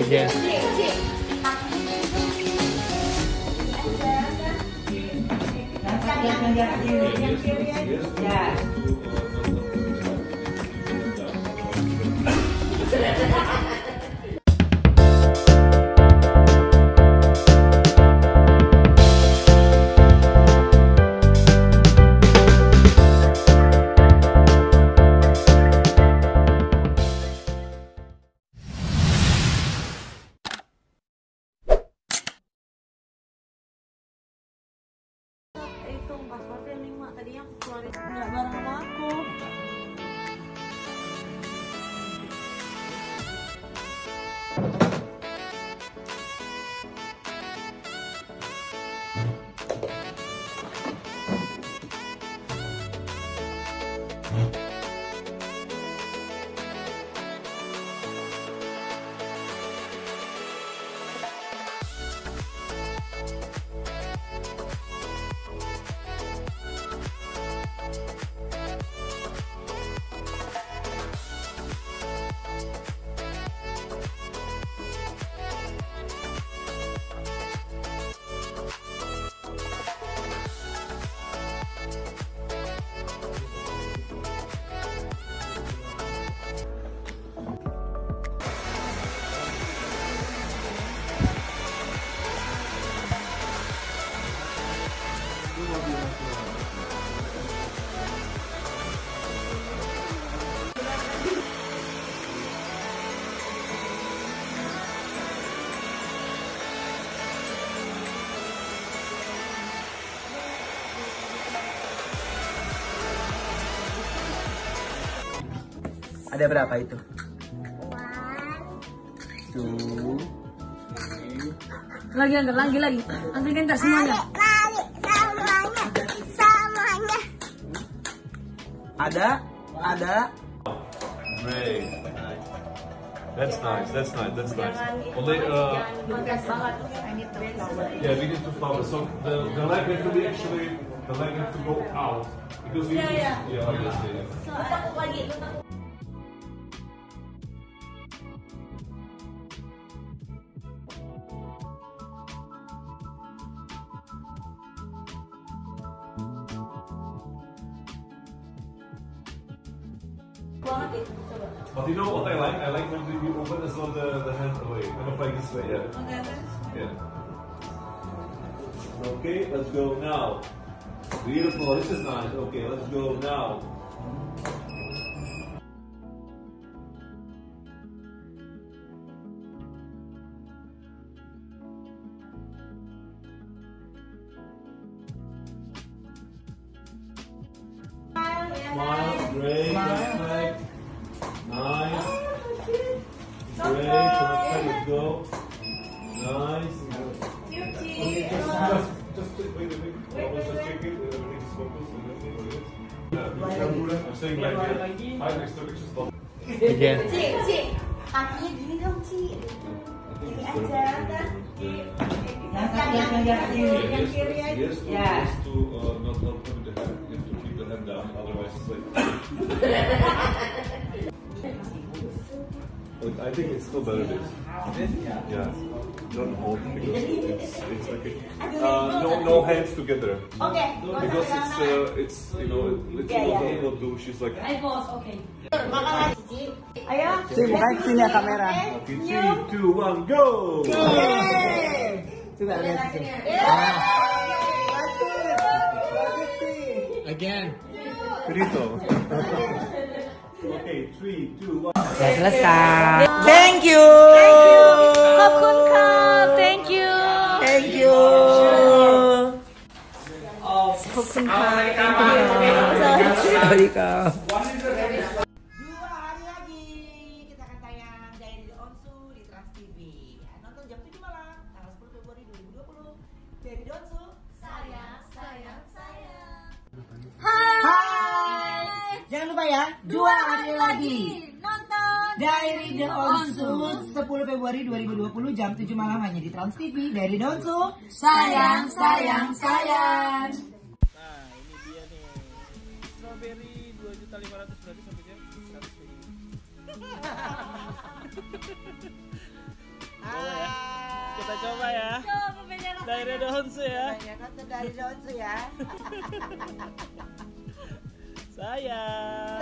Again. Passwordnya nih mak, tadinya aku keluarin nggak bareng sama aku. Ada berapa itu? 1, 2. Lagi angkat lagi. Angkat kan semuanya. Semuanya. Ada. Great. That's nice. Only, yeah, we need to flower. So the leg has to be actually, the leg has to go out because we obviously. But you know what I like? I like when you open as well the hand away. Kind of like this way, yeah. Yeah. Okay, let's go now. Beautiful, this is nice. Okay, let's go now. Smile, great, perfect. Nice. Great, perfect, let's go. Nice. Okay, just wait. Let's just check it. Everything's focused. I'm saying like here. 5 extra pictures. Again. Ci, kakinya gini dong, Ci. Gini aja, kan? Yang kiri aja. Yes, to not open the hand. You have to keep the hand down, otherwise it's like. I think it's still better this. Yeah. Don't hold because it's like no hands together. Okay. Because it's will do. She's like. Makan lagi, Ci. Ayo. Ci, bukain sini ya kamera. Okay, 3, 2, 1, go. Coba lihat. Again. Finito. Okay, 3, 2, 1. Sudah selesai. Thank you. Thank you. Assalamualaikum. 2 hari lagi kita akan tayang dari Onsu di Trans TV. Ya, nonton jam 7 malam tanggal 10 Februari 2020 dari Onsu. Sayang. Hai. Jangan lupa ya, 2 hari lagi nonton dari The Onsu 10 Februari 2020 jam 7 malam hanya di Trans TV dari Onsu. Sayang. Nah, ini dia nih. Strawberry 2.500.000 berarti sampai 100 ribu. Dari Donsu ya. Ya, nonton dari Donsu ya. Sayang.